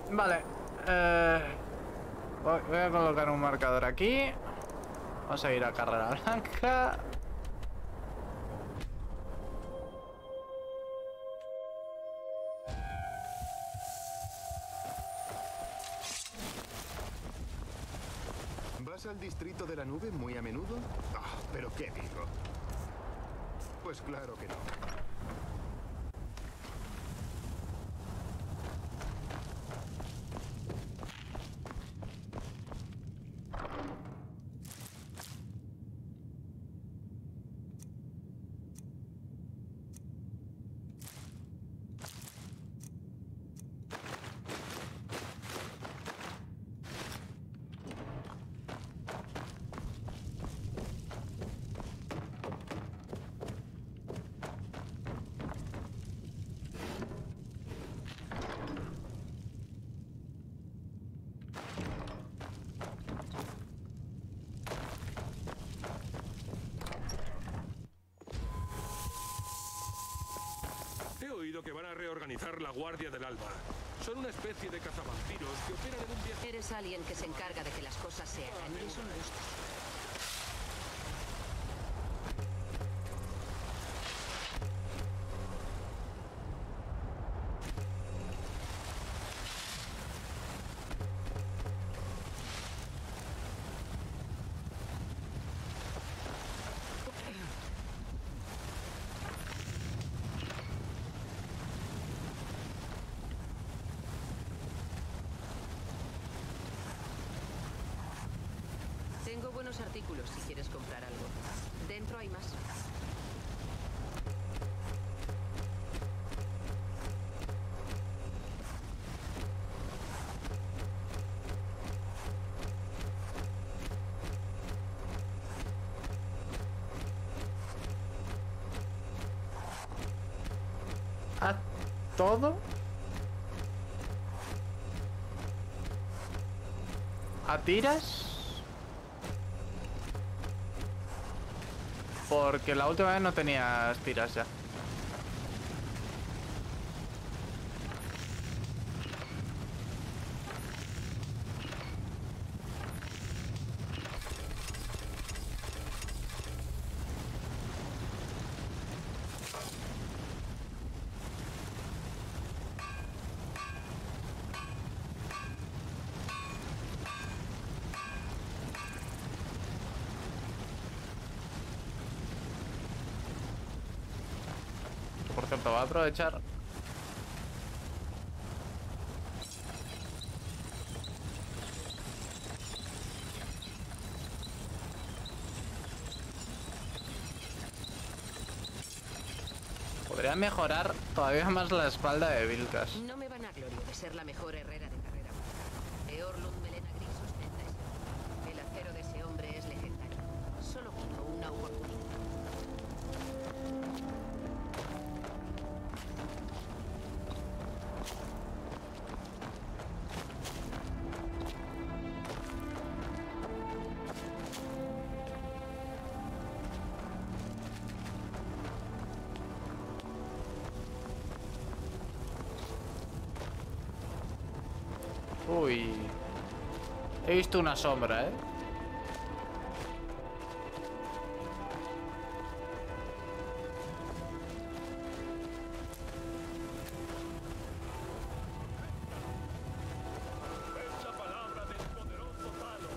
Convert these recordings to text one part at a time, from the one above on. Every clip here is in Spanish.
Vale. Voy a colocar un marcador aquí. Vamos a ir a Carrera Blanca. ¿Vas al distrito de la nube muy a menudo? Ah, ¿pero qué digo? Pues claro que no. He oído que van a reorganizar la Guardia del Alba. Son una especie de cazavampiros que operan en un viaje. Eres alguien que se encarga de que las cosas se hagan y es un gusto. Tengo buenos artículos si quieres comprar algo. Dentro hay más. ¿A todo? ¿A tiras? Porque la última vez no tenías tiras ya. Por cierto, voy a aprovechar. Podría mejorar todavía más la espalda de Vilcas. No me vanaglorio de ser la mejor herrera de carrera. Eorlund Melena Gris ostenta ese. El acero de ese hombre es legendario. Solo quiero una oportunidad. Uy. He visto una sombra, ¿eh? Es la palabra del poderoso Talo.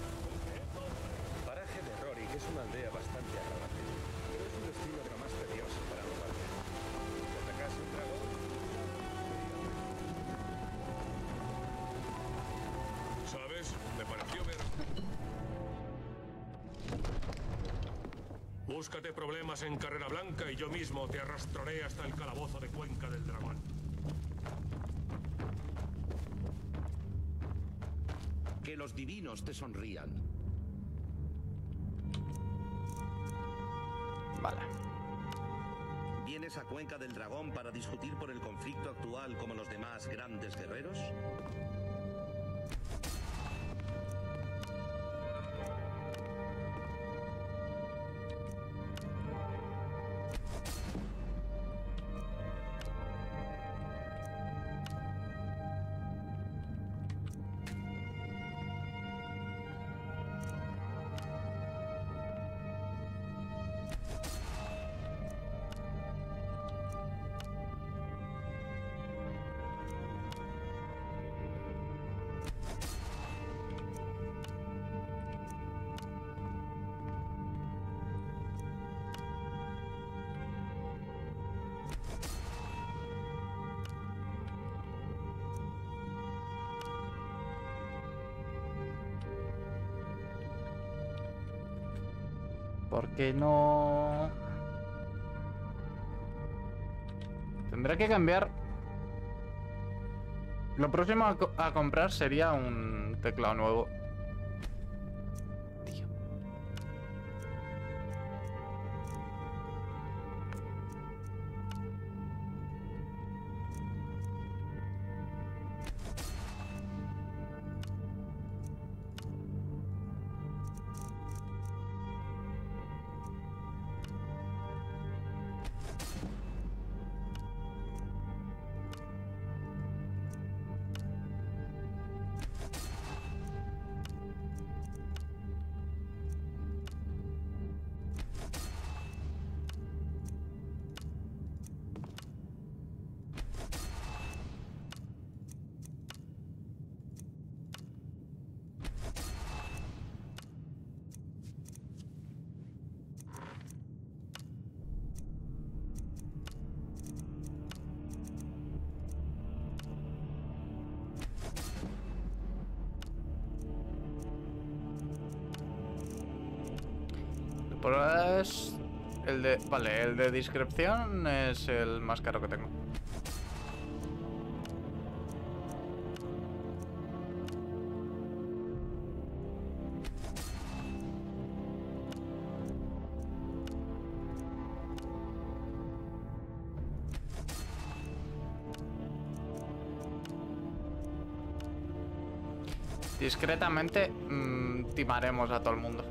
Paraje de Rorik es una aldea bastante agradable, pero es un destino de lo más tedioso para un guardia. Si atacase un dragón, ¿Sabes? Me pareció ver... Búscate problemas en Carrera Blanca y yo mismo te arrastraré hasta el calabozo de Cuenca del Dragón. Que los divinos te sonrían. Vale. ¿Vienes a Cuenca del Dragón para discutir por el conflicto actual como los demás grandes guerreros? ¿Por qué no? Tendré que cambiar. Lo próximo a comprar sería un teclado nuevo. Tío. Pues el de... Vale, el de descripción es el más caro que tengo. Discretamente timaremos a todo el mundo.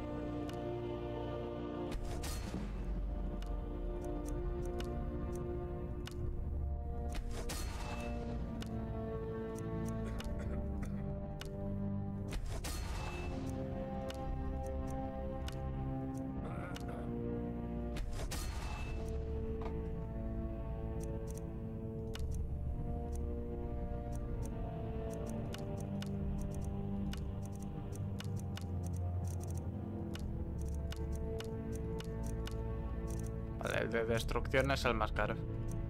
Vale, el de destrucción es el más caro.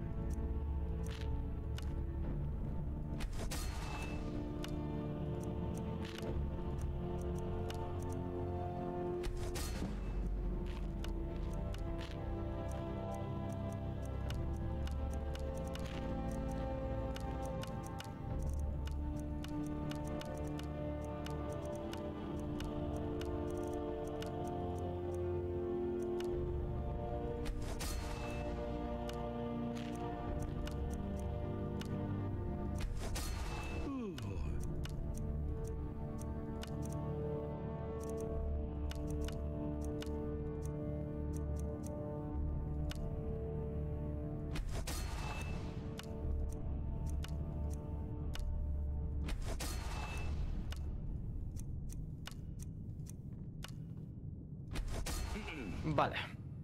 Vale.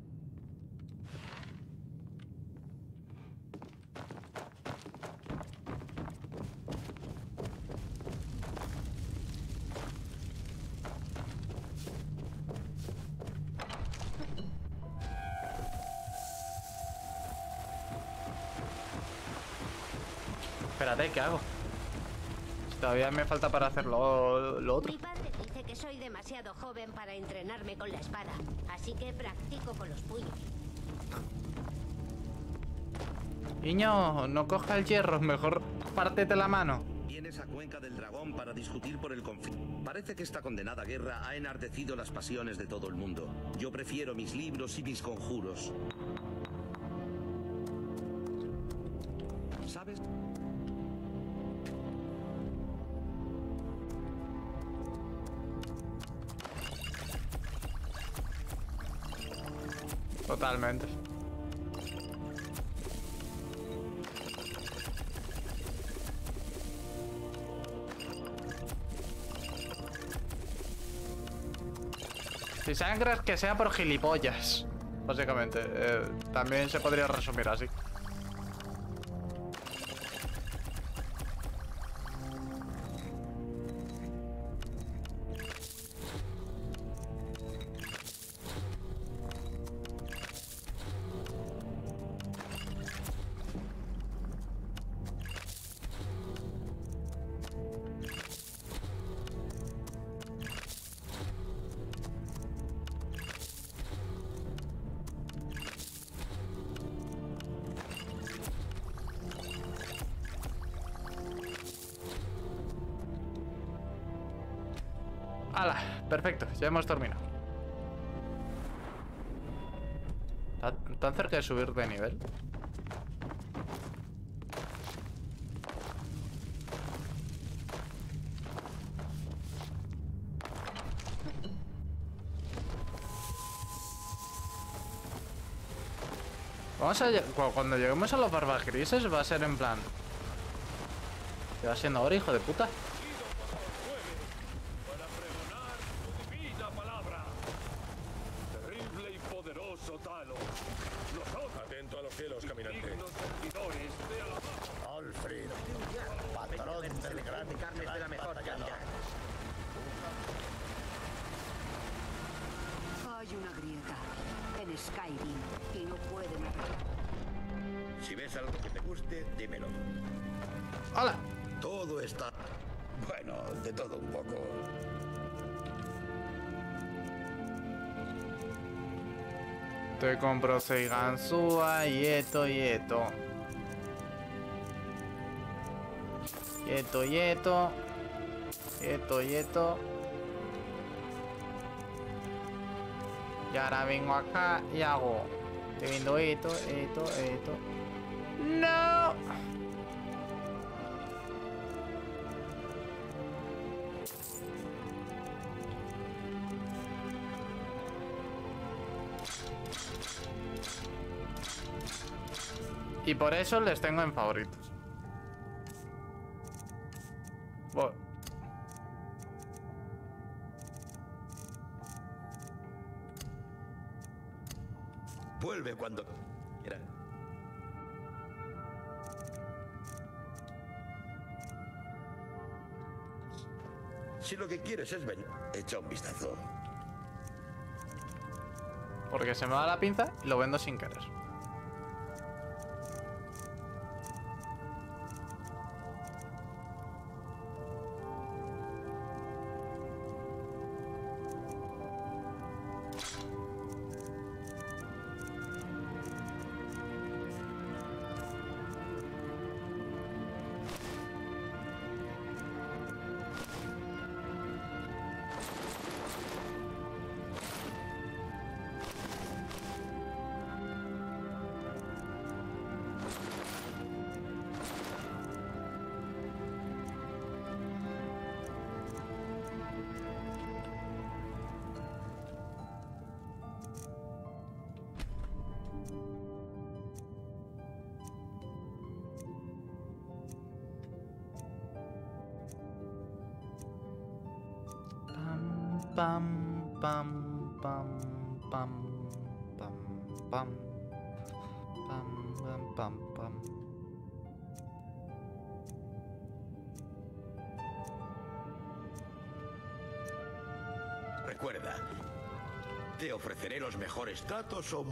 Espérate, ¿qué hago? Todavía me falta para hacer lo otro. Mi padre dice que soy demasiado joven para entrenarme con la espada, así que practico con los puños. Niño, no coja el hierro, mejor pártete la mano. Vienes a Cuenca del Dragón para discutir por el conflicto. Parece que esta condenada guerra ha enardecido las pasiones de todo el mundo. Yo prefiero mis libros y mis conjuros. ¿Sabes? Totalmente. Si sangras, que sea por gilipollas. Básicamente. También se podría resumir así. ¡Hala! Perfecto, ya hemos terminado. ¿Tan cerca de subir de nivel? Vamos a... Cuando lleguemos a los barbas grises va a ser en plan... ¿Qué va siendo ahora, hijo de puta? Para pregonar tu divina palabra. Terrible y poderoso Talos. Nosotros, Atento a los cielos, caminante. dignos servidores de Alabama. Alfred, patrón del gran carnes de la mejor calidad. Hay una grieta en Skyrim y no pueden arreglarla. Si ves algo que te guste, dímelo. ¡Hola! Todo está... Bueno, de todo un poco. Te compro 6 ganzúas y esto y esto. Y esto y esto. Esto y esto. Y ahora vengo acá y hago. Te vendo esto, esto, esto. ¡No! Y por eso les tengo en favoritos. Bueno. Vuelve cuando quiera. Si lo que quieres es venir, echa un vistazo. Porque se me va la pinza y lo vendo sin querer. Pam, pam, pam, pam, pam, pam, pam, pam, pam, pam. Recuerda, te ofreceré los mejores tratos o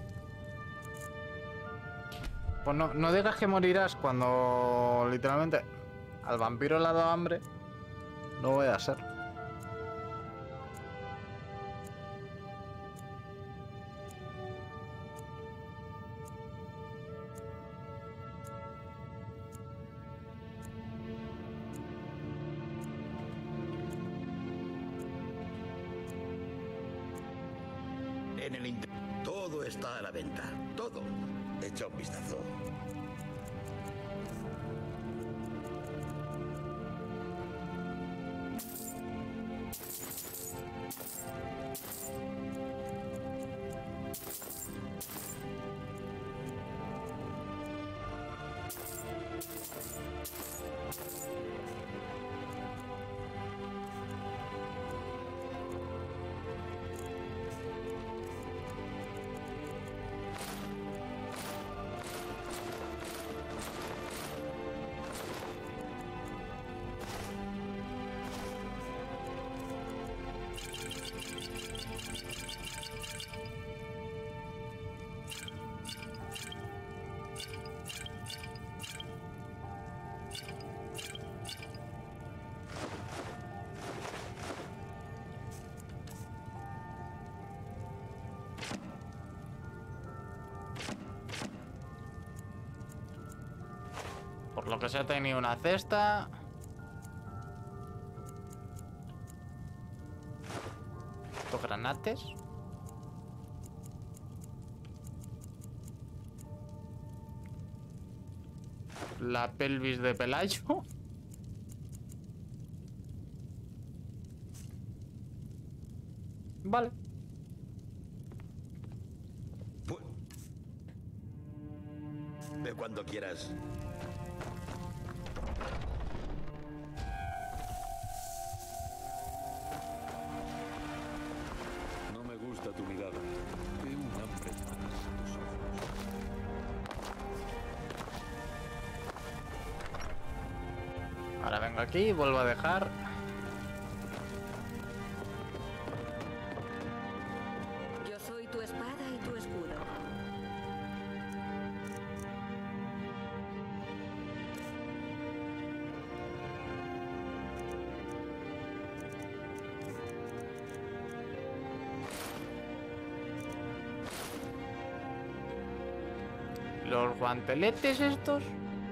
Pues no digas que morirás cuando literalmente al vampiro le ha dado hambre. No voy a ser. En el todo está a la venta. Todo. Echa un vistazo. Por lo que se ha tenido una cesta. Estos granates. La pelvis de Pelayo. Vale. De cuando quieras. No me gusta tu mirada. Veo un hambre más en tus ojos. Ahora vengo aquí y vuelvo a dejar. Yo soy tu espada y tu escudo. Los guanteletes estos.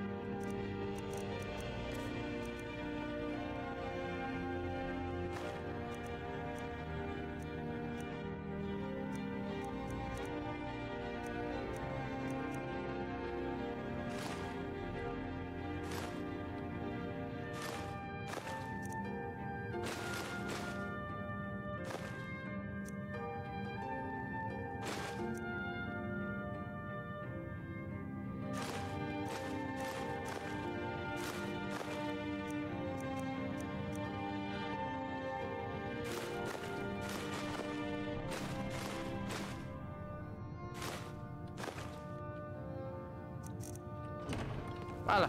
¡Hala!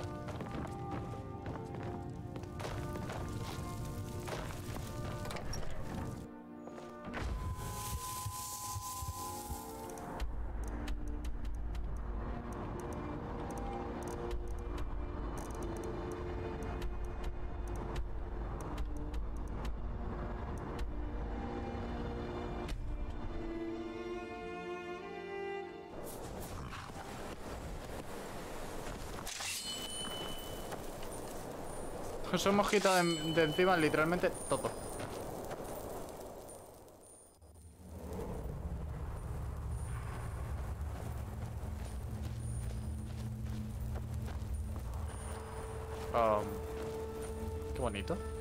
Nos hemos quitado de encima literalmente todo. Qué bonito.